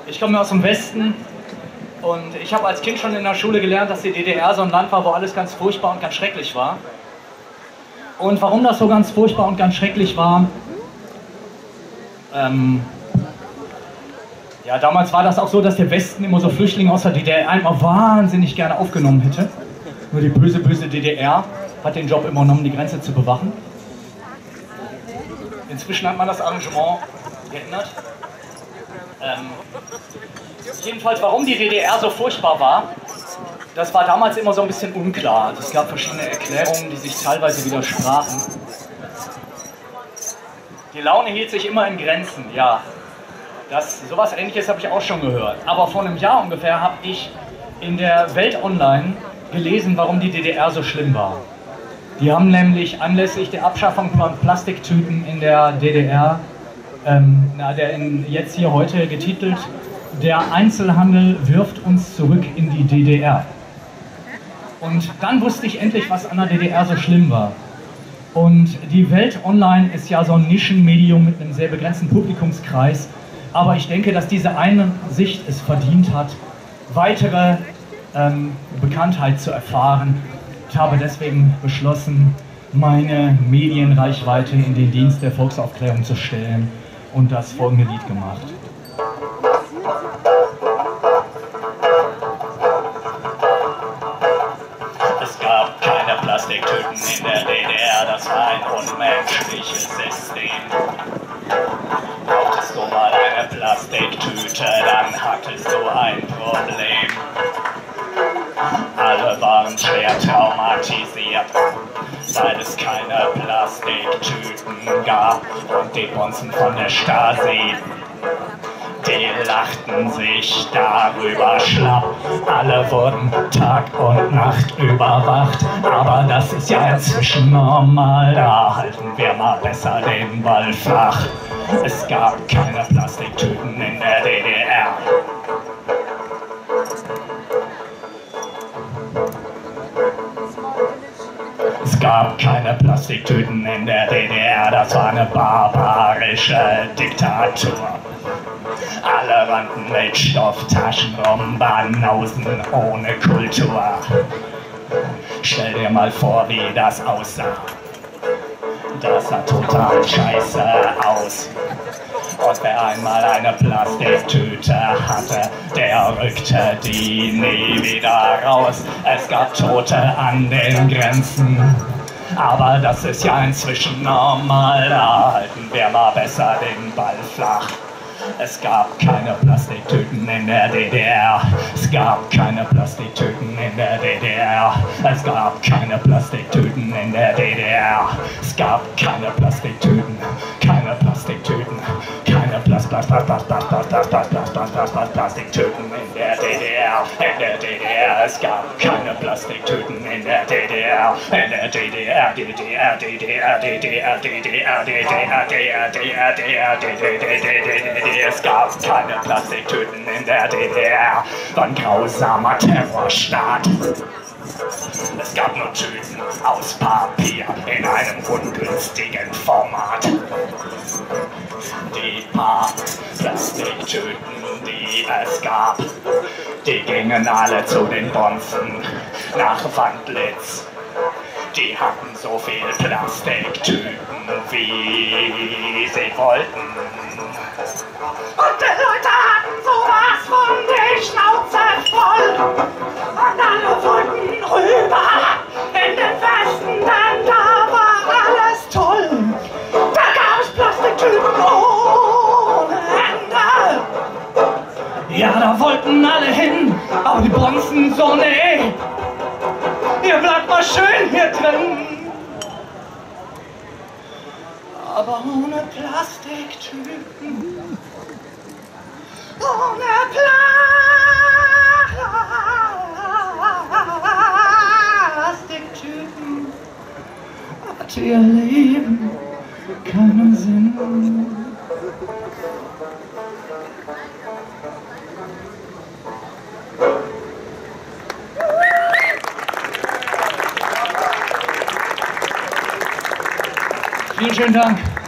Ich komme aus dem Westen und ich habe als Kind schon in der Schule gelernt, dass die DDR so ein Land war, wo alles ganz furchtbar und ganz schrecklich war. Und warum das so ganz furchtbar und ganz schrecklich war, ja, damals war das auch so, dass der Westen immer so Flüchtlinge aus der DDR immer wahnsinnig gerne aufgenommen hätte. Nur die böse, böse DDR hat den Job immer genommen, die Grenze zu bewachen. Inzwischen hat man das Arrangement geändert. Jedenfalls, warum die DDR so furchtbar war, das war damals immer so ein bisschen unklar. Es gab verschiedene Erklärungen, die sich teilweise widersprachen. Die Laune hielt sich immer in Grenzen, ja. Sowas Ähnliches habe ich auch schon gehört. Aber vor einem Jahr ungefähr habe ich in der Welt Online gelesen, warum die DDR so schlimm war. Die haben nämlich anlässlich der Abschaffung von Plastiktüten in der DDR, jetzt hier heute getitelt, der Einzelhandel wirft uns zurück in die DDR. Und dann wusste ich endlich, was an der DDR so schlimm war. Und die Welt Online ist ja so ein Nischenmedium mit einem sehr begrenzten Publikumskreis. Aber ich denke, dass diese eine Sicht es verdient hat, weitere Bekanntheit zu erfahren. Ich habe deswegen beschlossen, meine Medienreichweite in den Dienst der Volksaufklärung zu stellen und das folgende Lied gemacht. Es gab keine Plastiktüten in der DDR, das war ein unmenschliches System. Brauchtest du mal eine Plastiktüte, dann hattest du ein Problem. Alle waren schwer traumatisiert, weil es keine Plastiktüten gab. Und die Bonzen von der Stasi, die lachten sich darüber schlapp. Alle wurden Tag und Nacht überwacht, aber das ist ja inzwischen normal. Da halten wir mal besser den Ball flach. Es gab keine Plastiktüten in der DDR. Es gab keine Plastiktüten in der DDR, das war eine barbarische Diktatur. Alle rannten mit Stofftaschen rum, Banausen ohne Kultur. Stell dir mal vor, wie das aussah. Das sah total scheiße aus. Und wer einmal eine Plastiktüte hatte, der rückte die nie wieder raus. Es gab Tote an den Grenzen, aber das ist ja inzwischen normal. Da halten wir mal besser den Ball flach. Es gab keine Plastiktüten in der DDR. Es gab keine Plastiktüten in der DDR. Es gab keine Plastiktüten in der DDR. Es gab keine Plastiktüten, keine Plastiktüten, keine Plastiktüten in der DDR. In der DDR. Es gab keine Plastiktüten in der DDR. In der DDR, DDR, DDR, DDR, DDR, DDR, DDR, DDR, DDR. Es gab keine Plastiktüten in der DDR, war ein grausamer Terrorstaat. Es gab nur Tüten aus Papier in einem ungünstigen Format. Die paar Plastiktüten, die es gab, die gingen alle zu den Bonzen nach Wandlitz. Die hatten so viel Plastiktüten, wie sie wollten. Und die Leute hatten sowas von die Schnauze voll. Und alle wollten rüber in den Westen, denn da war alles toll. Da gab es Plastiktüten ohne Ende. Ja, da wollten alle hin, aber die Bonzen so, nee. Ihr bleibt mal schön hier drin. Aber ohne Plastiktüten. Ohne Plastiktüten hat ihr Leben keinen Sinn. Vielen schönen Dank.